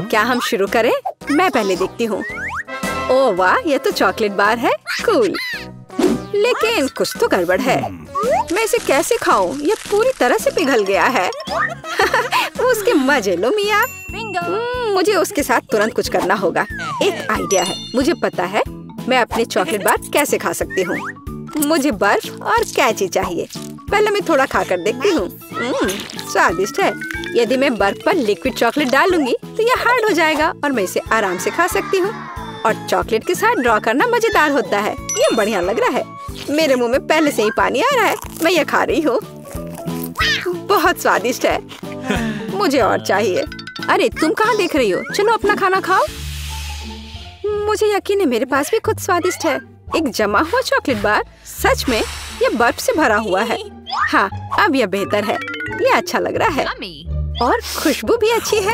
क्या हम शुरू करें? मैं पहले देखती हूँ। ओह वाह, ये तो चॉकलेट बार है। कूल। लेकिन कुछ तो गड़बड़ है। मैं इसे कैसे खाऊं? ये पूरी तरह से पिघल गया है। उसके मजे लो मिया। मुझे उसके साथ तुरंत कुछ करना होगा। एक आइडिया है। मुझे पता है मैं अपने चॉकलेट बार कैसे खा सकती हूँ। मुझे बर्फ और कैची चाहिए। पहले मैं थोड़ा खाकर देखती हूँ। स्वादिष्ट है। यदि मैं बर्फ पर लिक्विड चॉकलेट डालूंगी तो यह हार्ड हो जाएगा और मैं इसे आराम से खा सकती हूँ। और चॉकलेट के साथ ड्रॉ करना मजेदार होता है। ये बढ़िया लग रहा है। मेरे मुंह में पहले से ही पानी आ रहा है। मैं ये खा रही हूँ। बहुत स्वादिष्ट है। मुझे और चाहिए। अरे तुम कहाँ देख रही हो? चलो अपना खाना खाओ। मुझे यकीन है मेरे पास भी खुद स्वादिष्ट है। एक जमा हुआ चॉकलेट बार। सच में ये बर्फ से भरा हुआ है। हाँ, अब यह बेहतर है। ये अच्छा लग रहा है और खुशबू भी अच्छी है।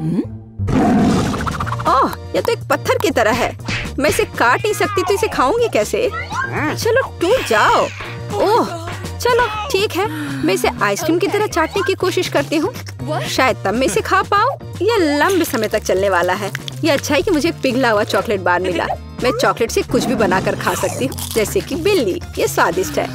ओह, ये तो एक पत्थर की तरह है। मैं इसे काट नहीं सकती तो इसे खाऊंगी कैसे? चलो टूट जाओ। ओह, चलो ठीक है। मैं इसे आइसक्रीम की तरह चाटने की कोशिश करती हूँ। शायद तब मैं इसे खा पाऊँ। यह लंबे समय तक चलने वाला है। यह अच्छा है कि मुझे पिघला हुआ चॉकलेट बार मिला। मैं चॉकलेट से कुछ भी बनाकर खा सकती हूँ, जैसे कि बिल्ली। ये स्वादिष्ट है।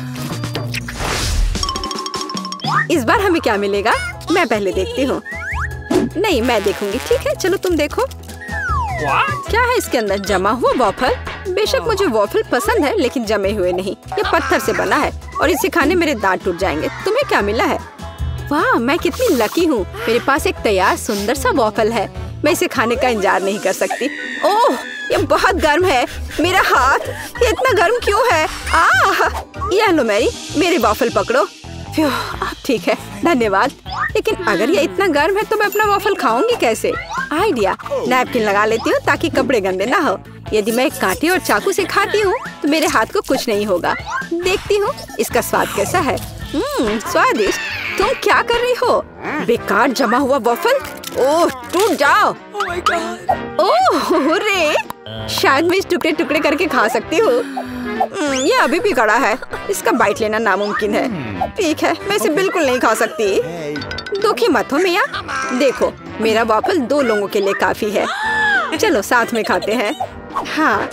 इस बार हमें क्या मिलेगा? मैं पहले देखती हूँ। नहीं, मैं देखूंगी। ठीक है, चलो तुम देखो। क्या है इसके अंदर? जमा हुआ वॉफल। बेशक मुझे वॉफल पसंद है, लेकिन जमे हुए नहीं। ये पत्थर से बना है और इसे खाने मेरे दांत टूट जाएंगे। तुम्हें क्या मिला है? वाह, मैं कितनी लकी हूँ। मेरे पास एक तैयार सुंदर सा वॉफल है। मैं इसे खाने का इंतजार नहीं कर सकती। ओह, ये बहुत गर्म है। मेरा हाथ ये इतना गर्म क्यों है? ये लो मेरे वॉफल पकड़ो। ठीक है, धन्यवाद। लेकिन अगर ये इतना गर्म है तो मैं अपना वॉफल खाऊंगी कैसे? आइडिया, नैपकिन लगा लेती हूँ ताकि कपड़े गंदे ना हो। यदि मैं कांटे और चाकू से खाती हूँ तो मेरे हाथ को कुछ नहीं होगा। देखती हूँ इसका स्वाद कैसा है। स्वादिष्ट। तुम क्या कर रही हो? बेकार जमा हुआ वॉफल। ओह, टूट जाओ। ओह रे, शायद मैं इस टुकड़े टुकड़े करके खा सकती हूँ। ये अभी भी कड़ा है। इसका बाइट लेना नामुमकिन है। ठीक है, मैं इसे बिल्कुल नहीं खा सकती। दुखी मत हो मिया। देखो, मेरा वॉफल 2 लोगों के लिए काफी है। चलो साथ में खाते हैं। हाँ,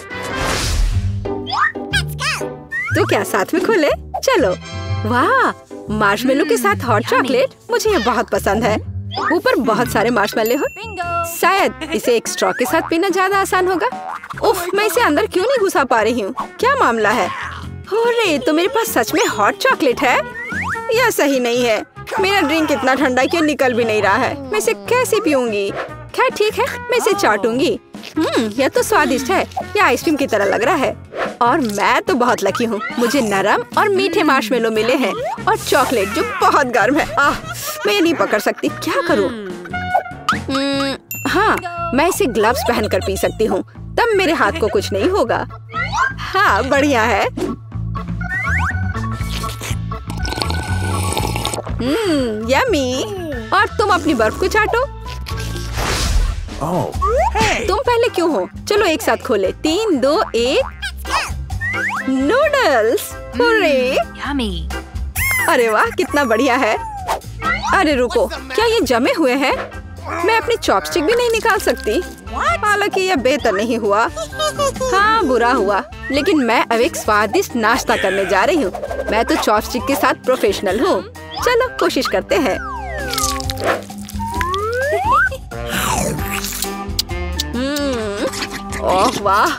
तो क्या साथ में खोले? चलो। वाह, मार्शमेलो के साथ हॉट चॉकलेट। मुझे ये बहुत पसंद है। ऊपर बहुत सारे मार्शमेलो हो। शायद इसे एक स्ट्रॉ के साथ पीना ज्यादा आसान होगा। उफ, मैं इसे अंदर क्यों नहीं घुसा पा रही हूँ? क्या मामला है? अरे, तो मेरे पास सच में हॉट चॉकलेट है? यह सही नहीं है। मेरा ड्रिंक इतना ठंडा कि निकल भी नहीं रहा है। मैं इसे कैसे पीऊंगी? खैर ठीक है, मैं इसे चाटूंगी। यह तो स्वादिष्ट है। यह आइसक्रीम की तरह लग रहा है। और मैं तो बहुत लकी हूँ। मुझे नरम और मीठे मार्शमेलो मिले हैं और चॉकलेट जो बहुत गर्म है। मैं नहीं पकड़ सकती। क्या करूँ? हाँ, मैं इसे ग्लव्स पहनकर पी सकती हूँ। तब मेरे हाथ को कुछ नहीं होगा। हाँ, बढ़िया है। यम्मी। और तुम अपनी बर्फ को चाटो। तुम पहले क्यों हो? चलो एक साथ खोले। 3, 2, 1। नूडल्स। अरे वाह, कितना बढ़िया है। अरे रुको, क्या ये जमे हुए हैं? मैं अपनी चॉपस्टिक भी नहीं निकाल सकती। हालांकि यह बेहतर नहीं हुआ। हाँ, बुरा हुआ। लेकिन मैं अब एक स्वादिष्ट नाश्ता करने जा रही हूँ। मैं तो चॉपस्टिक के साथ प्रोफेशनल हूँ। चलो कोशिश करते हैं। ओह वाह।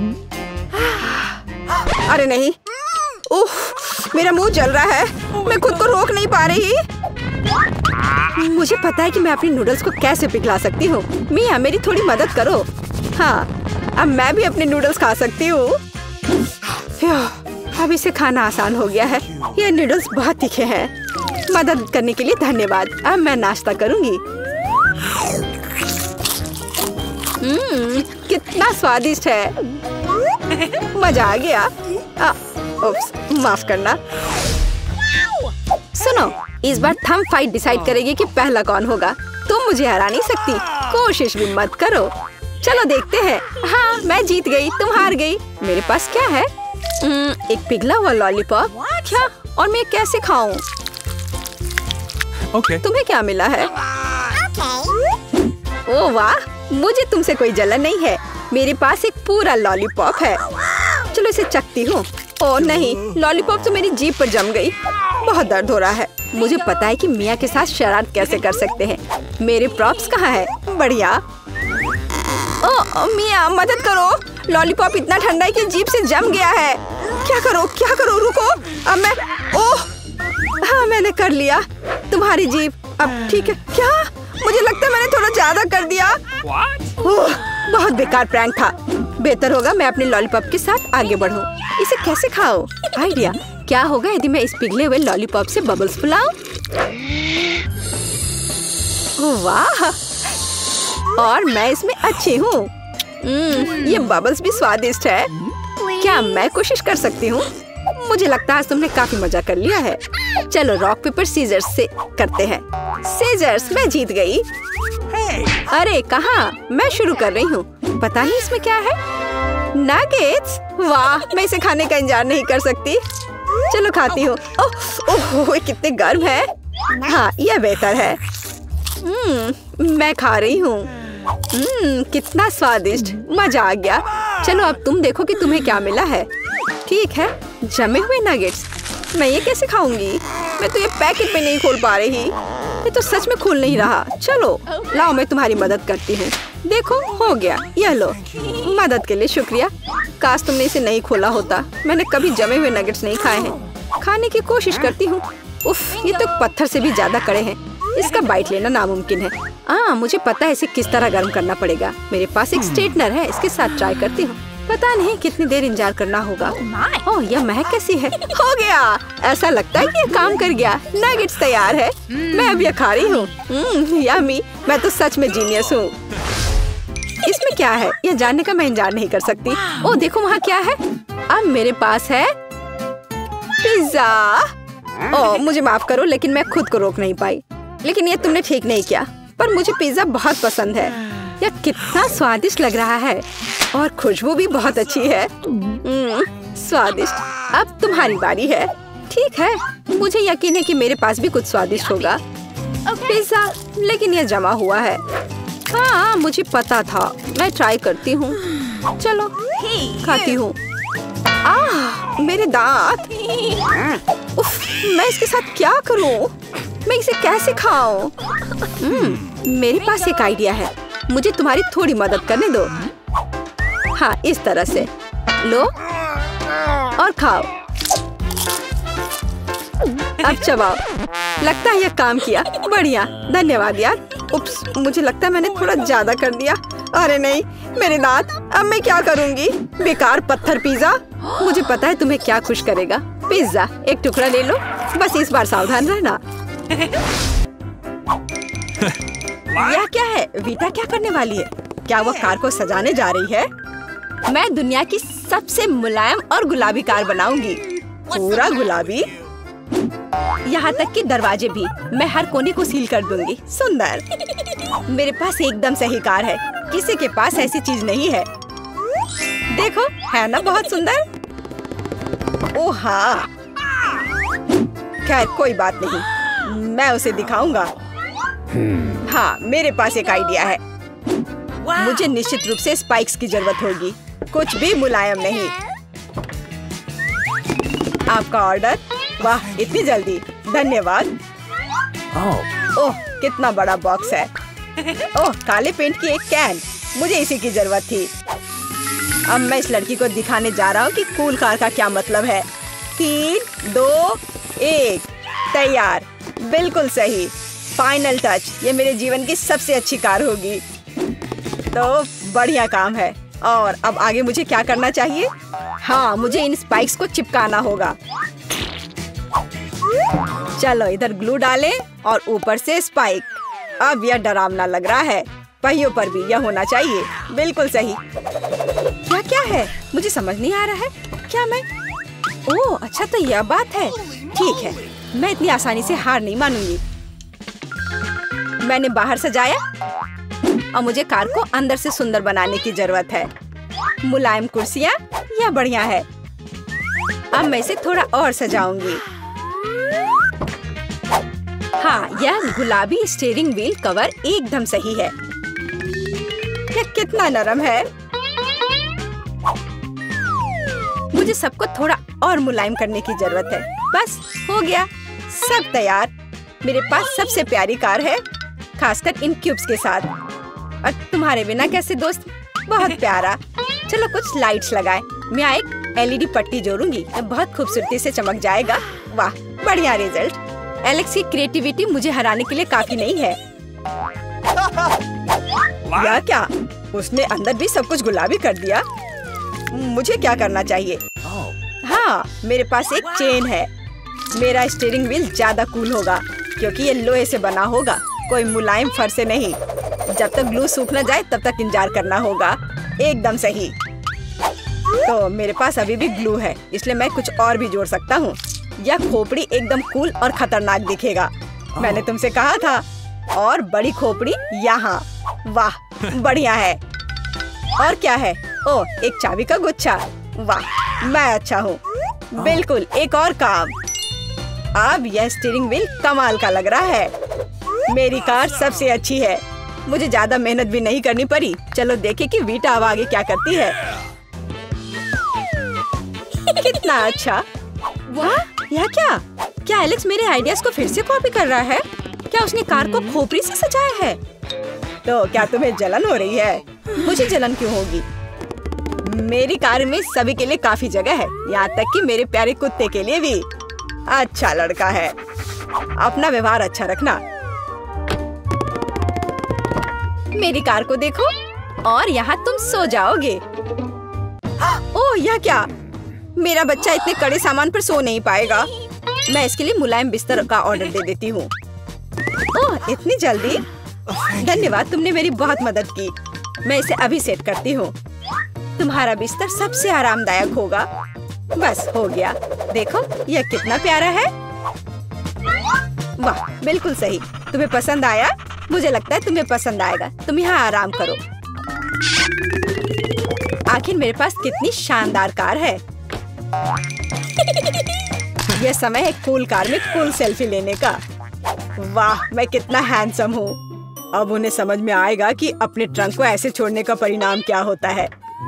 अरे नहीं। उफ, मेरा मुंह जल रहा है। मैं खुद को रोक नहीं पा रही। मुझे पता है कि मैं अपनी नूडल्स को कैसे पिघला सकती हूँ। मिया, मेरी थोड़ी मदद करो। हाँ, अब मैं भी अपने नूडल्स खा सकती हूँ। अब इसे खाना आसान हो गया है। ये नूडल्स बहुत तीखे हैं। मदद करने के लिए धन्यवाद। अब मैं नाश्ता करूँगी। कितना स्वादिष्ट है। मजा आ गया। उप्स, माफ करना। सुनो, इस बार थंब फाइट डिसाइड करेगी कि पहला कौन होगा। तुम मुझे हरा नहीं सकती। कोशिश भी मत करो। चलो देखते हैं। हाँ, मैं जीत गई, तुम हार गई। मेरे पास क्या है? एक पिघला हुआ लॉलीपॉप। क्या? और मैं कैसे खाऊं? Okay. तुम्हें क्या मिला है? ओह वाह, मुझे तुमसे कोई जलन नहीं है। मेरे पास एक पूरा लॉलीपॉप है। चलो इसे चखती हूँ। ओह नहीं, लॉलीपॉप तो मेरी जीभ पर जम गई। बहुत दर्द हो रहा है। मुझे पता है कि मिया के साथ शरारत कैसे कर सकते हैं। मेरे प्रॉप्स कहाँ है? बढ़िया। ओह मिया मदद करो, लॉलीपॉप इतना ठंडा है कि जीभ से जम गया है। क्या करो, रुको। अब मैं ओह हाँ मैंने कर लिया। तुम्हारी जीभ अब ठीक है क्या? मुझे लगता है मैंने थोड़ा ज्यादा कर दिया। ओह बहुत बेकार प्रैंक था। बेहतर होगा मैं अपने लॉलीपॉप के साथ आगे बढ़ूं। इसे कैसे खाओ? आइडिया। क्या होगा यदि मैं इस पिघले हुए लॉलीपॉप से बबल्स फुलाऊं? वाह, और मैं इसमें अच्छी हूँ। ये बबल्स भी स्वादिष्ट है। क्या मैं कोशिश कर सकती हूँ? मुझे लगता है आज तुमने काफी मजा कर लिया है। चलो रॉक पेपर सीजर्स से करते हैं। सीजर्स, मैं जीत गई। अरे कहाँ? मैं शुरू कर रही हूँ। पता नहीं इसमें क्या है। नगेट्स, वाह मैं इसे खाने का इंतजार नहीं कर सकती। चलो खाती हूँ। ओह कितने गर्म है। हाँ यह बेहतर है। मैं खा रही हूँ। कितना स्वादिष्ट, मजा आ गया। चलो अब तुम देखो कि तुम्हें क्या मिला है। ठीक है, जमे हुए नगेट्स। मैं ये कैसे खाऊंगी? मैं तो ये पैकेट पे नहीं खोल पा रही। ये तो सच में खुल नहीं रहा। चलो लाओ मैं तुम्हारी मदद करती हूँ। देखो हो गया। यह लो। मदद के लिए शुक्रिया। काश तुमने इसे नहीं खोला होता। मैंने कभी जमे हुए नगेट्स नहीं खाए हैं। खाने की कोशिश करती हूँ। उफ, ये तो पत्थर से भी ज्यादा कड़े हैं। इसका बाइट लेना नामुमकिन है। मुझे पता है इसे किस तरह गर्म करना पड़ेगा। मेरे पास एक स्ट्रेटनर है, इसके साथ ट्राई करती हूँ। पता नहीं कितनी देर इंतजार करना होगा। ओह यह महक कैसी है। हो गया। ऐसा लगता है कि यह काम कर गया। नगेट्स तैयार है। मैं अब यह खा रही हूँ। यम्मी, मैं तो सच में जीनियस हूँ। इसमें क्या है यह जानने का मैं इंतजार नहीं कर सकती। ओह देखो वहाँ क्या है। अब मेरे पास है पिज्जा। ओह मुझे माफ करो, लेकिन मैं खुद को रोक नहीं पाई। लेकिन ये तुमने ठीक नहीं किया। पर मुझे पिज्जा बहुत पसंद है। यह कितना स्वादिष्ट लग रहा है और खुशबू भी बहुत अच्छी है। स्वादिष्ट। अब तुम्हारी बारी है। ठीक है, मुझे यकीन है कि मेरे पास भी कुछ स्वादिष्ट होगा। पिज्जा, लेकिन यह जमा हुआ है। हाँ मुझे पता था। मैं ट्राई करती हूँ। चलो खाती हूँ। मेरे दांत। उफ, मैं इसके साथ क्या करूँ? मैं इसे कैसे खाऊं? मेरे पास एक आइडिया है। मुझे तुम्हारी थोड़ी मदद करने दो। हाँ इस तरह से लो और खाओ। अब चबाओ। लगता है यह काम किया। बढ़िया, धन्यवाद यार। उप्स, मुझे लगता है मैंने थोड़ा ज्यादा कर दिया। अरे नहीं, मेरे दांत। अब मैं क्या करूंगी? बेकार पत्थर पिज्जा। मुझे पता है तुम्हें क्या खुश करेगा। पिज्जा, एक टुकड़ा ले लो। बस इस बार सावधान रहना। यह क्या है? वीटा क्या करने वाली है? क्या वह कार को सजाने जा रही है? मैं दुनिया की सबसे मुलायम और गुलाबी कार बनाऊंगी। पूरा गुलाबी, यहाँ तक कि दरवाजे भी। मैं हर कोने को सील कर दूंगी। सुंदर। मेरे पास एकदम सही कार है। किसी के पास ऐसी चीज नहीं है। देखो, है ना बहुत सुंदर? ओह हाँ, खैर कोई बात नहीं, मैं उसे दिखाऊंगा। हाँ, मेरे पास एक आइडिया है। मुझे निश्चित रूप से स्पाइक्स की जरूरत होगी। कुछ भी मुलायम नहीं। आपका ऑर्डर। वाह, इतनी जल्दी, धन्यवाद। ओह, कितना बड़ा बॉक्स है। ओह, काले पेंट की एक कैन। मुझे इसी की जरूरत थी। अब मैं इस लड़की को दिखाने जा रहा हूँ कि कूल कार का क्या मतलब है। 3, 2, 1, तैयार। बिल्कुल सही। Final touch. ये मेरे जीवन की सबसे अच्छी कार होगी। तो बढ़िया काम है। और अब आगे मुझे क्या करना चाहिए? हाँ, मुझे इन स्पाइक्स को चिपकाना होगा। चलो इधर ग्लू डालें और ऊपर से स्पाइक। अब यह डरावना लग रहा है। पहियों पर भी यह होना चाहिए। बिल्कुल सही। क्या क्या है? मुझे समझ नहीं आ रहा है। क्या मैं? ओह अच्छा, तो यह बात है। ठीक है, मैं इतनी आसानी से हार नहीं मानूंगी। मैंने बाहर सजाया और मुझे कार को अंदर से सुंदर बनाने की जरूरत है। मुलायम कुर्सियाँ, यह बढ़िया है। अब मैं इसे थोड़ा और सजाऊंगी। हाँ, यह गुलाबी स्टीयरिंग व्हील कवर एकदम सही है। कितना नरम है। मुझे सबको थोड़ा और मुलायम करने की जरूरत है। बस हो गया, सब तैयार। मेरे पास सबसे प्यारी कार है, खासकर इन क्यूब्स के साथ। और तुम्हारे बिना कैसे दोस्त, बहुत प्यारा। चलो कुछ लाइट्स लगाए। मैं एक LED पट्टी जोड़ूंगी, बहुत खूबसूरती से चमक जाएगा। वाह, बढ़िया रिजल्ट। एलेक्स की क्रिएटिविटी मुझे हराने के लिए काफी नहीं है। या क्या, उसने अंदर भी सब कुछ गुलाबी कर दिया। मुझे क्या करना चाहिए? हाँ, मेरे पास एक चेन है। मेरा स्टीयरिंग व्हील ज्यादा कूल होगा क्योंकि ये लोहे से बना होगा, कोई मुलायम फर से नहीं। जब तक ग्लू सूख न जाए तब तक इंतजार करना होगा। एकदम सही। तो मेरे पास अभी भी ग्लू है, इसलिए मैं कुछ और भी जोड़ सकता हूँ। यह खोपड़ी एकदम कूल और खतरनाक दिखेगा। मैंने तुमसे कहा था। और बड़ी खोपड़ी यहाँ। वाह, बढ़िया है। और क्या है? ओह, एक चाबी का गुच्छा। वाह, मैं अच्छा हूँ। बिल्कुल, एक और काम। अब यह स्टीयरिंग व्हील कमाल का लग रहा है। मेरी कार सबसे अच्छी है। मुझे ज्यादा मेहनत भी नहीं करनी पड़ी। चलो देखें कि वीटा अब आगे क्या करती है। कितना अच्छा। वाह, यह क्या? क्या एलेक्स मेरे आइडियाज को फिर से कॉपी कर रहा है? क्या उसने कार को खोपड़ी से सजाया है? तो क्या तुम्हें जलन हो रही है? मुझे जलन क्यों होगी? मेरी कार में सभी के लिए काफी जगह है, यहाँ तक कि मेरे प्यारे कुत्ते के लिए भी। अच्छा लड़का है। अपना व्यवहार अच्छा रखना। मेरी कार को देखो, और यहाँ तुम सो जाओगे। ओह, यह क्या? मेरा बच्चा इतने कड़े सामान पर सो नहीं पाएगा। मैं इसके लिए मुलायम बिस्तर का ऑर्डर दे देती हूँ। ओह, इतनी जल्दी? धन्यवाद, तुमने मेरी बहुत मदद की। मैं इसे अभी सेट करती हूँ। तुम्हारा बिस्तर सबसे आरामदायक होगा। बस हो गया। देखो, यह कितना प्यारा है। वाह, बिल्कुल सही। तुम्हें पसंद आया? मुझे लगता है तुम्हें पसंद आएगा। तुम यहाँ आराम करो। आखिर मेरे पास कितनी शानदार कार है। यह समय है कूल कार में कूल सेल्फी लेने का। वाह, मैं कितना हैंडसम हूँ। अब उन्हें समझ में आएगा कि अपने ट्रंक को ऐसे छोड़ने का परिणाम क्या होता है।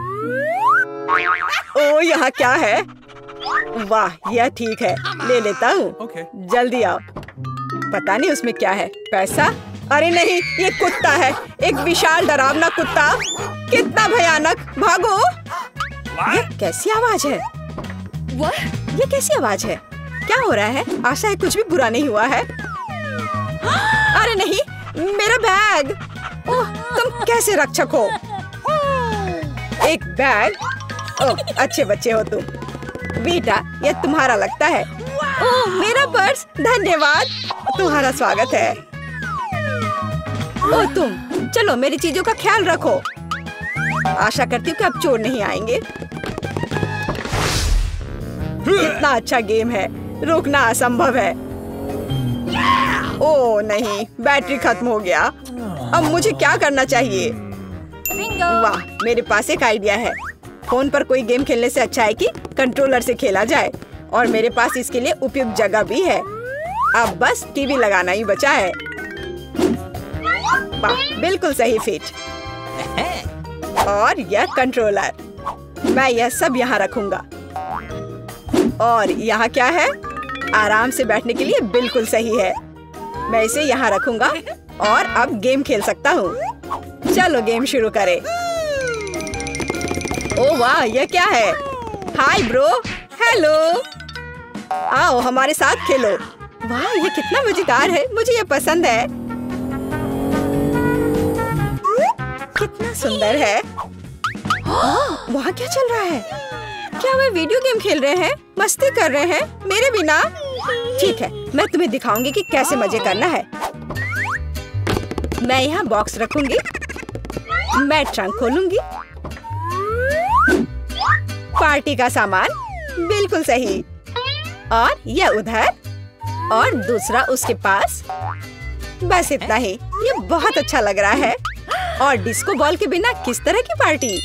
ओह, यहाँ क्या है? वाह, यह ठीक है, ले लेता हूँ। जल्दी आओ। पता नहीं उसमें क्या है। पैसा? अरे नहीं, ये कुत्ता है। एक विशाल डरावना कुत्ता। कितना भयानक। भागो। ये कैसी आवाज है? ये कैसी आवाज है? क्या हो रहा है? आशा है कुछ भी बुरा नहीं हुआ है। अरे नहीं, मेरा बैग। ओह, तुम कैसे रक्षक हो? एक बैग? ओह, अच्छे बच्चे हो तुम। वीटा, यह तुम्हारा लगता है। ओह, मेरा पर्स। धन्यवाद, तुम्हारा स्वागत है। ओह, तुम चलो, मेरी चीजों का ख्याल रखो। आशा करती हूँ कि अब चोर नहीं आएंगे। कितना अच्छा गेम है, रोकना असंभव है। ओह नहीं, बैटरी खत्म हो गया। अब मुझे क्या करना चाहिए? वाह, मेरे पास एक आइडिया है। फोन पर कोई गेम खेलने से अच्छा है कि कंट्रोलर से खेला जाए, और मेरे पास इसके लिए उपयुक्त जगह भी है। अब बस टीवी लगाना ही बचा है। वाह, बिल्कुल सही फिट। और यह कंट्रोलर, मैं यह सब यहाँ रखूंगा। और यहाँ क्या है? आराम से बैठने के लिए बिल्कुल सही है। मैं इसे यहाँ रखूंगा और अब गेम खेल सकता हूँ। चलो गेम शुरू करें। ओह वाह, यह क्या है? Hi bro. हेलो, आओ हमारे साथ खेलो। वाह, ये कितना मजेदार है। मुझे ये पसंद है। कितना सुंदर है। वहाँ क्या चल रहा है? क्या वे वीडियो गेम खेल रहे हैं? मस्ती कर रहे हैं मेरे बिना? ठीक है, मैं तुम्हें दिखाऊंगी कि कैसे मजे करना है। मैं यहाँ बॉक्स रखूंगी। मैं ट्रंक खोलूंगी। पार्टी का सामान, बिल्कुल सही। और यह उधर, और दूसरा उसके पास। बस इतना ही। ये बहुत अच्छा लग रहा है। और डिस्को बॉल के बिना किस तरह की पार्टी?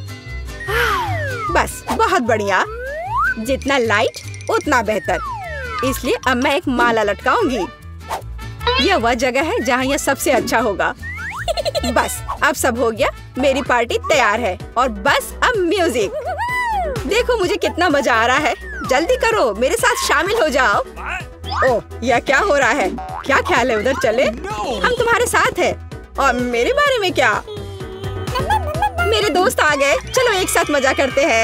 बस बहुत बढ़िया। जितना लाइट उतना बेहतर। इसलिए अब मैं एक माला लटकाऊंगी। यह वह जगह है जहाँ यह सबसे अच्छा होगा। बस अब सब हो गया, मेरी पार्टी तैयार है और बस अब म्यूजिक। देखो मुझे कितना मजा आ रहा है, जल्दी करो मेरे साथ शामिल हो जाओ। ओह यह क्या हो रहा है? क्या ख्याल है उधर चले? हम तुम्हारे साथ हैं। और मेरे बारे में क्या? मेरे दोस्त आ गए, चलो एक साथ मजा करते हैं।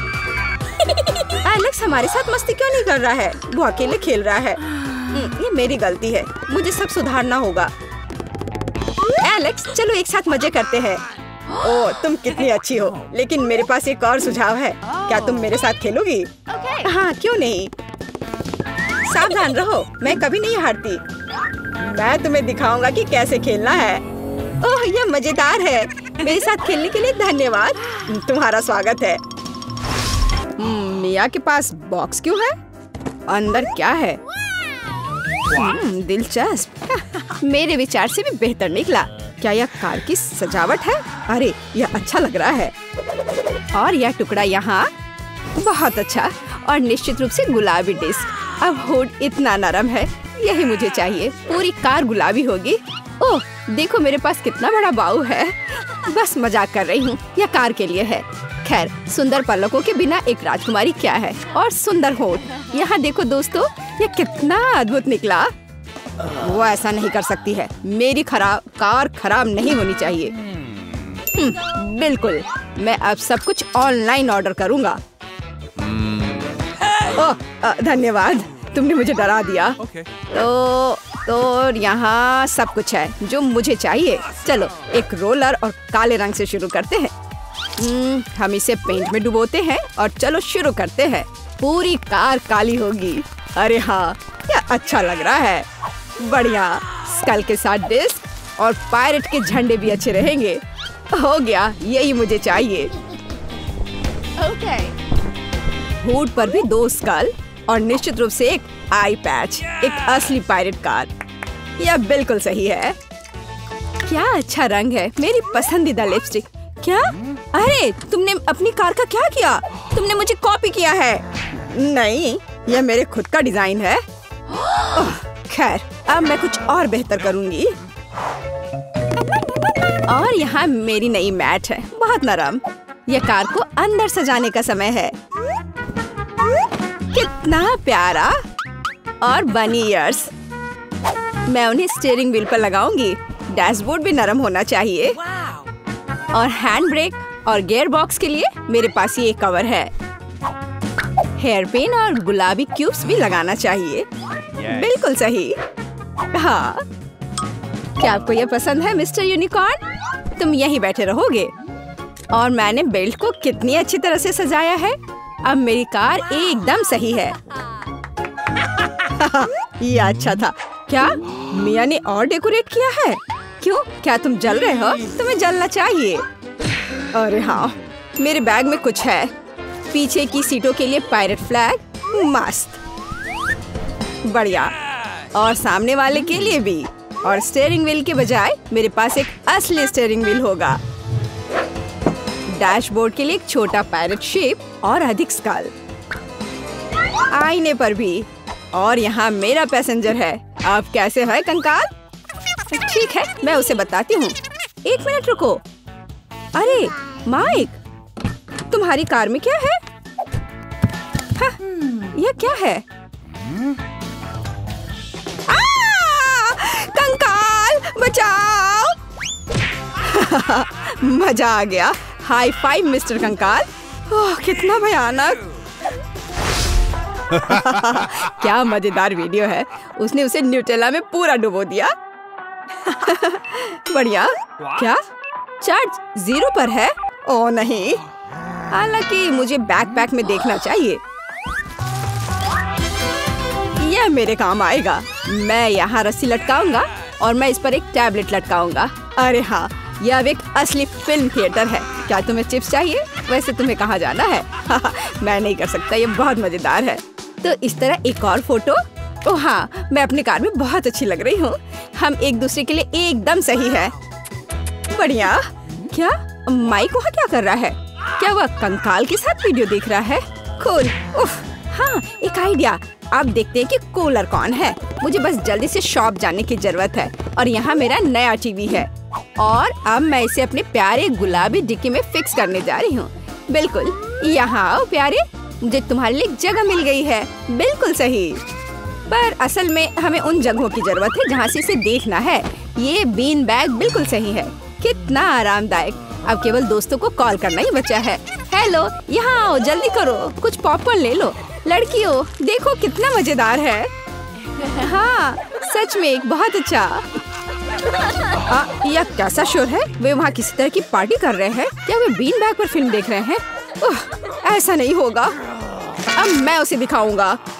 एलेक्स हमारे साथ मस्ती क्यों नहीं कर रहा है? वो अकेले खेल रहा है। ये मेरी गलती है, मुझे सब सुधारना होगा। एलेक्स चलो एक साथ मजे करते हैं। ओह तुम कितनी अच्छी हो, लेकिन मेरे पास एक और सुझाव है। क्या तुम मेरे साथ खेलोगी? हाँ क्यों नहीं। सावधान रहो, मैं कभी नहीं हारती। मैं तुम्हें दिखाऊंगा कि कैसे खेलना है। ओह यह मजेदार है। मेरे साथ खेलने के लिए धन्यवाद। तुम्हारा स्वागत है। मिया के पास बॉक्स क्यों है? अंदर क्या है? दिलचस्प। मेरे विचार से भी बेहतर निकला। क्या यह कार की सजावट है? अरे यह अच्छा लग रहा है। और यह टुकड़ा यहाँ बहुत अच्छा। और निश्चित रूप से गुलाबी डिस्क। अब हुड इतना नरम है, यही मुझे चाहिए। पूरी कार गुलाबी होगी। ओह देखो मेरे पास कितना बड़ा बाऊ है। बस मजाक कर रही हूँ, यह कार के लिए है। खैर सुंदर पलकों के बिना एक राजकुमारी क्या है। और सुंदर होठ। यहाँ देखो दोस्तों, यह कितना अद्भुत निकला। वो ऐसा नहीं कर सकती है। मेरी कार खराब नहीं होनी चाहिए। बिल्कुल, मैं अब सब कुछ ऑनलाइन ऑर्डर करूँगा। ओह धन्यवाद, तुमने मुझे डरा दिया। तो यहाँ सब कुछ है जो मुझे चाहिए। चलो एक रोलर और काले रंग से शुरू करते हैं। हम इसे पेंट में डुबोते हैं और चलो शुरू करते हैं। पूरी कार काली होगी। अरे हाँ क्या अच्छा लग रहा है। बढ़िया। स्कल के साथ डिस्क और पायरेट के झंडे भी अच्छे रहेंगे। हो गया, यही मुझे चाहिए। हुड पर भी 2 स्कल और निश्चित रूप से एक आई पैच। एक असली पायरेट कार। यह बिल्कुल सही है। क्या अच्छा रंग है। मेरी पसंदीदा लिपस्टिक। क्या? अरे तुमने अपनी कार का क्या किया? तुमने मुझे कॉपी किया है। नहीं, यह मेरे खुद का डिजाइन है। खैर अब मैं कुछ और बेहतर करूंगी। और यहाँ मेरी नई मैट है, बहुत नरम। यह कार को अंदर सजाने का समय है। कितना प्यारा। और बनी ईयर्स। मैं उन्हें स्टीयरिंग व्हील पर लगाऊंगी। डैशबोर्ड भी नरम होना चाहिए। और हैंड ब्रेक और गियर बॉक्स के लिए मेरे पास ये कवर है। हेयर पिन और गुलाबी क्यूब्स भी लगाना चाहिए। बिल्कुल सही। हाँ क्या आपको यह पसंद है मिस्टर यूनिकॉर्न? तुम यहीं बैठे रहोगे। और मैंने बेल्ट को कितनी अच्छी तरह से सजाया है। अब मेरी कार एकदम सही है। ये अच्छा था। क्या मिया ने और डेकोरेट किया है? क्यों, क्या तुम जल रहे हो? तुम्हें जलना चाहिए। अरे हाँ, मेरे बैग में कुछ है। पीछे की सीटों के लिए पायरेट फ्लैग। मस्त। बढ़िया। और सामने वाले के लिए भी। और स्टीयरिंग व्हील के बजाय मेरे पास एक असली स्टीयरिंग व्हील होगा। डैशबोर्ड के लिए एक छोटा पायरेट शेप और अधिक स्कल। आईने पर भी। और यहाँ मेरा पैसेंजर है। आप कैसे हैं कंकाल? ठीक है, मैं उसे बताती हूँ। 1 मिनट रुको। अरे माइक, तुम्हारी कार में क्या है? हाँ, यह क्या है? कंकाल बचाओ। मजा आ गया। हाई फाइव मिस्टर कंकाल। ओह कितना भयानक। क्या मजेदार वीडियो है। उसने उसे न्यूटेला में पूरा डुबो दिया। बढ़िया। क्या चार्ज 0 पर है? ओह नहीं, हालांकि मुझे बैकपैक में देखना चाहिए। यह मेरे काम आएगा। मैं यहाँ रस्सी लटकाऊंगा और मैं इस पर एक टैबलेट लटकाऊंगा। अरे हाँ, यह अब एक असली फिल्म थिएटर है। क्या तुम्हें चिप्स चाहिए? वैसे तुम्हें कहाँ जाना है? मैं नहीं कर सकता, ये बहुत मजेदार है। तो इस तरह एक और फोटो। ओह हाँ, मैं अपनी कार में बहुत अच्छी लग रही हूँ। हम एक दूसरे के लिए एकदम सही है। बढ़िया। क्या माइक वहाँ क्या कर रहा है? क्या वह कंकाल के साथ वीडियो देख रहा है? कूल। उफ, हाँ एक आइडिया। अब देखते हैं कि कूलर कौन है। मुझे बस जल्दी से शॉप जाने की जरूरत है। और यहाँ मेरा नया टीवी है। और अब मैं इसे अपने प्यारे गुलाबी डिक्की में फिक्स करने जा रही हूँ। बिल्कुल, यहाँ आओ प्यारे, मुझे तुम्हारे लिए जगह मिल गई है। बिल्कुल सही, पर असल में हमें उन जगहों की जरूरत है जहाँ से इसे देखना है। ये बीन बैग बिल्कुल सही है, कितना आरामदायक। अब केवल दोस्तों को कॉल करना ही बचा है। हेलो, यहाँ आओ, जल्दी करो, कुछ पॉपकॉर्न ले लो। लड़कियों, देखो कितना मजेदार है। हाँ, सच में बहुत अच्छा। यह कैसा शोर है? वे वहाँ किसी तरह की पार्टी कर रहे हैं? क्या वे बीन बैग पर फिल्म देख रहे हैं? ऐसा नहीं होगा, अब मैं उसे दिखाऊंगा।